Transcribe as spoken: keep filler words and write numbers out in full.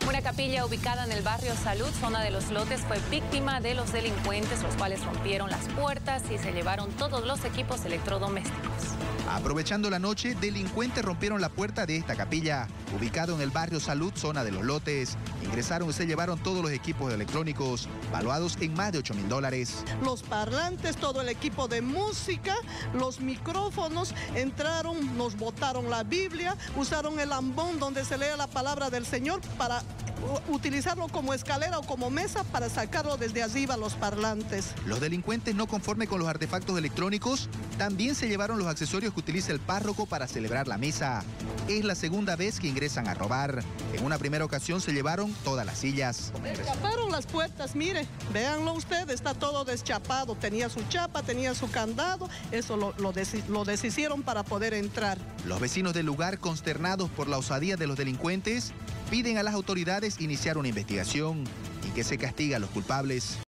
Una capilla ubicada en el barrio Salud, zona de Los Lotes, fue víctima de los delincuentes, los cuales rompieron las puertas y se llevaron todos los equipos electrodomésticos. Aprovechando la noche, delincuentes rompieron la puerta de esta capilla, ubicado en el barrio Salud, zona de Los Lotes. Ingresaron y se llevaron todos los equipos electrónicos, valuados en más de ocho mil dólares. Los parlantes, todo el equipo de música, los micrófonos, entraron, nos botaron la Biblia, usaron el ambón donde se lee la palabra del Señor para utilizarlo como escalera o como mesa para sacarlo desde arriba los parlantes. Los delincuentes, no conforme con los artefactos electrónicos, también se llevaron los accesorios que utiliza el párroco para celebrar la misa. Es la segunda vez que ingresan a robar. En una primera ocasión se llevaron todas las sillas. Deschaparon las puertas, mire, véanlo ustedes, está todo deschapado. Tenía su chapa, tenía su candado, eso lo, lo, des, lo deshicieron para poder entrar. Los vecinos del lugar, consternados por la osadía de los delincuentes, piden a las autoridades iniciar una investigación y que se castigue a los culpables.